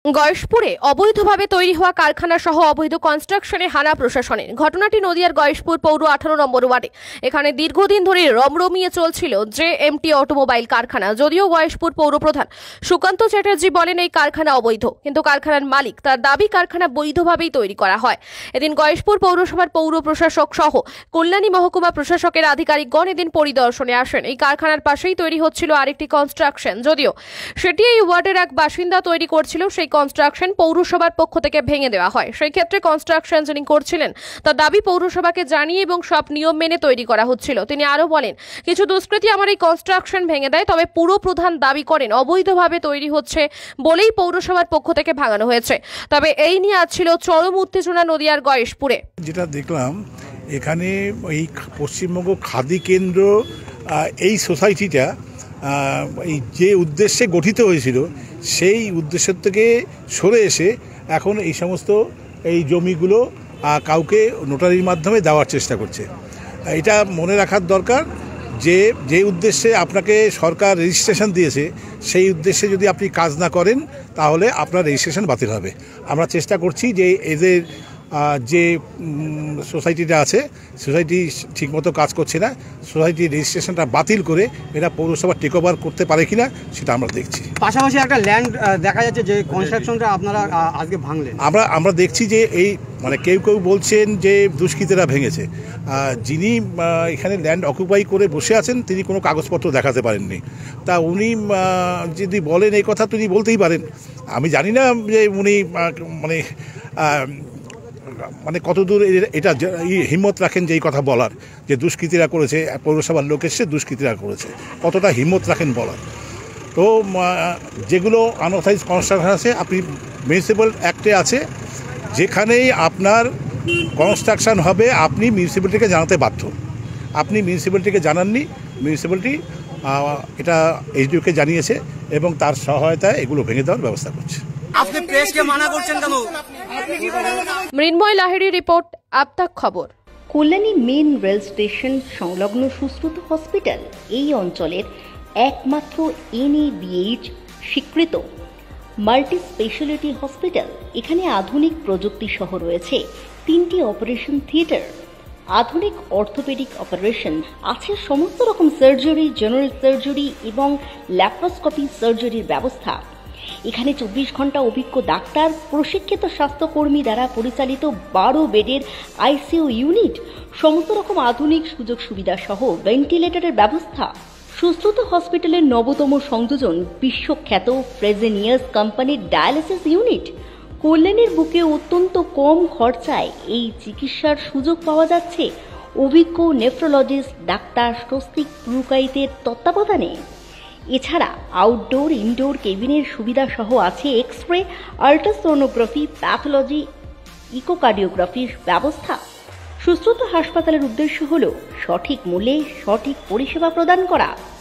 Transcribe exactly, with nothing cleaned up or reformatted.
গয়েশপুরে অবৈধভাবে তৈরি হওয়া কারখানা সহ অবৈধ কনস্ট্রাকশনে হানা প্রশাসনের। ঘটনাটি নদিয়ার গয়েশপুর পৌর আঠারো নম্বর ওয়ার্ডে। এখানে দীর্ঘদিন ধরে রমরমিয়ে চলছিল জে এম টি অটোমোবাইল কারখানা। যদিও গয়েশপুর পৌর প্রধান সুকান্ত চ্যাটার্জি বলেন এই কারখানা অবৈধ, কিন্তু কারখানার মালিক তার দাবি কারখানা বৈধভাবেই তৈরি করা হয়। এদিন গয়েশপুর পৌরসভার পৌর প্রশাসক সহ কল্যাণী মহকুমা প্রশাসকের আধিকারিকগণ এদিন পরিদর্শনে আসেন। এই কারখানার পাশেই তৈরি হচ্ছিল আরেকটি কনস্ট্রাকশন, যদিও সেটি এই ওয়ার্ডের এক বাসিন্দা তৈরি করছিল। সেই কনস্ট্রাকশন পৌরসভার পক্ষ থেকে ভেঙে দেওয়া হয়। সেই ক্ষেত্রে কনস্ট্রাকশন যিনি করছিলেন তার দাবি পৌরসভাকে জানিয়ে এবং সব নিয়ম মেনে তৈরি করা হচ্ছিল। তিনি আরো বলেন, কিছু দুষ্কৃতী আমার এই কনস্ট্রাকশন ভেঙে দেয়, তবে পুর প্রধান দাবি করেন অবৈধভাবে তৈরি হচ্ছে বলেই পৌরসভার পক্ষ থেকে ভাঙানো হয়েছে। তবে এই নিয়ে আজ ছিল চরম উত্তেজনা নদিয়ার গয়েশপুরে। যেটা দেখলাম এখানে এই পশ্চিমবঙ্গ খাদি কেন্দ্র এই সোসাইটিটা এই যে উদ্দেশ্যে গঠিত হয়েছিল সেই উদ্দেশ্য থেকে সরে এসে এখন এই সমস্ত এই জমিগুলো কাউকে নোটারির মাধ্যমে দেওয়ার চেষ্টা করছে। এটা মনে রাখার দরকার যে যে উদ্দেশ্যে আপনাকে সরকার রেজিস্ট্রেশন দিয়েছে সেই উদ্দেশ্যে যদি আপনি কাজ না করেন তাহলে আপনার রেজিস্ট্রেশন বাতিল হবে। আমরা চেষ্টা করছি যে এদের যে সোসাইটিটা আছে সোসাইটি ঠিকমতো কাজ করছে না, সোসাইটির রেজিস্ট্রেশনটা বাতিল করে এরা পৌরসভা টেক ওভার করতে পারে কিনা সেটা আমরা দেখছি। পাশাপাশি একটা ল্যান্ড দেখা যাচ্ছে যে কনস্ট্রাকশনটা আপনারা আজকে ভাঙলেন। আমরা আমরা দেখছি যে এই মানে কেউ কেউ বলছেন যে দুষ্কৃতীরা ভেঙেছে। যিনি এখানে ল্যান্ড অকুপাই করে বসে আছেন তিনি কোনো কাগজপত্র দেখাতে পারেননি। তা উনি যদি বলেন এই কথা তিনি বলতেই পারেন। আমি জানি না যে উনি মানে মানে কতদূর এটা হিম্মত রাখেন যে এই কথা বলার, যে দুষ্কৃতীরা করেছে, পৌরসভার লোক এসে দুষ্কৃতীরা করেছে, কতটা হিম্মত রাখেন বলার। তো যেগুলো আনঅথরাইজ কনস্ট্রাকশন আছে আপনি মিউনিসিপ্যাল অ্যাক্টে আছে, যেখানেই আপনার কনস্ট্রাকশন হবে আপনি মিউনিসিপ্যালিটিকে জানাতে বাধ্য। আপনি মিউনিসিপ্যালিটিকে জানাননি, মিউনিসিপ্যালিটি এটা এইচডিওকে জানিয়েছে এবং তার সহায়তায় এগুলো ভেঙে দেওয়ার ব্যবস্থা করছে। আপনি প্রেসকে মানা করছেন কেন? মৃন্ময় লাহিড়ী রিপোর্ট, আপতাক খবর। কল্যাণী মেন রেল স্টেশন সংলগ্ন সুশ্রুত হসপিটাল এই অঞ্চলের একমাত্র এন এ বি এইচ স্বীকৃত মাল্টি স্পেশালিটি হসপিটাল। এখানে আধুনিক প্রযুক্তি সহ রয়েছে তিনটি অপারেশন থিয়েটার, আধুনিক অর্থোপেডিক অপারেশন, আছে সমস্ত রকম সার্জারি, জেনারেল সার্জারি এবং ল্যাপ্রোস্কোপি সার্জারির ব্যবস্থা। এখানে চব্বিশ ঘন্টা অভিজ্ঞ ডাক্তার, প্রশিক্ষিত স্বাস্থ্যকর্মী দ্বারা পরিচালিত বারো বেডের আইসিইউ ইউনিট, সমস্ত রকম আধুনিক সুযোগ সুবিধা সহ ভেন্টিলেটরের ব্যবস্থা। সুশ্রুত হসপিটালের নবতম সংযোজন বিশ্বখ্যাত ফ্রেজেনিয়াস কোম্পানির ডায়ালিসিস ইউনিট। কল্যাণীর বুকে অত্যন্ত কম খরচায় এই চিকিৎসার সুযোগ পাওয়া যাচ্ছে অভিজ্ঞ নেফ্রোলজিস্ট ডাক্তার স্বস্তিক পুরকাইতের তত্ত্বাবধানে। এছাড়া আউটডোর ইনডোর কেবিনের সুবিধা সহ আছে এক্স রে, আল্ট্রাসোনোগ্রাফি, প্যাথোলজি, ইকোকার্ডিওগ্রাফির ব্যবস্থা। সুশ্রুত হাসপাতালের উদ্দেশ্য হল সঠিক মূল্যে সঠিক পরিষেবা প্রদান করা।